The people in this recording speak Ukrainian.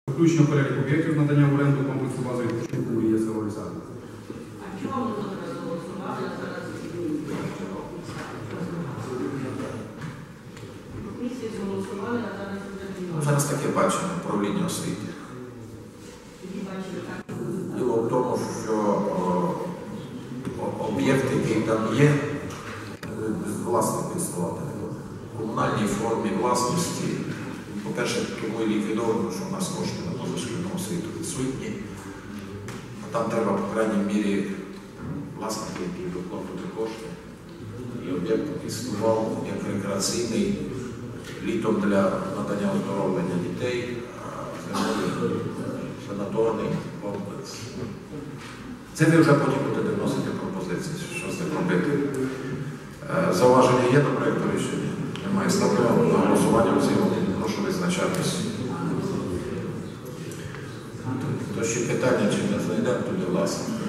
Включення в перелік об'єктів надання в оренду комплексу бази відпочинку Мрія село Лісани. А чого воно зараз голосували, а зараз комісії зголосували, а зараз не Зараз таке бачимо управління освіти. Діло в тому, що об'єкт, який там є, власник відсувати в комунальній формі власності. По-перше, тому і ліквідовано, що у нас кошти на позашкільну освіту відсутні. А там треба, по крайній мірі, власники, які доплатили кошти. І об'єкт існував як рекреаційний літом для надання оздоровлення дітей, а зимою санаторний комплекс. Це ви вже потім будете вносити пропозиції, що з ним робити. Зауваження є до проєкту рішення? Немає. Ставлю на голосування в цілому. Прошу визначатись. То ще питання, чи не знайдемо туди власне.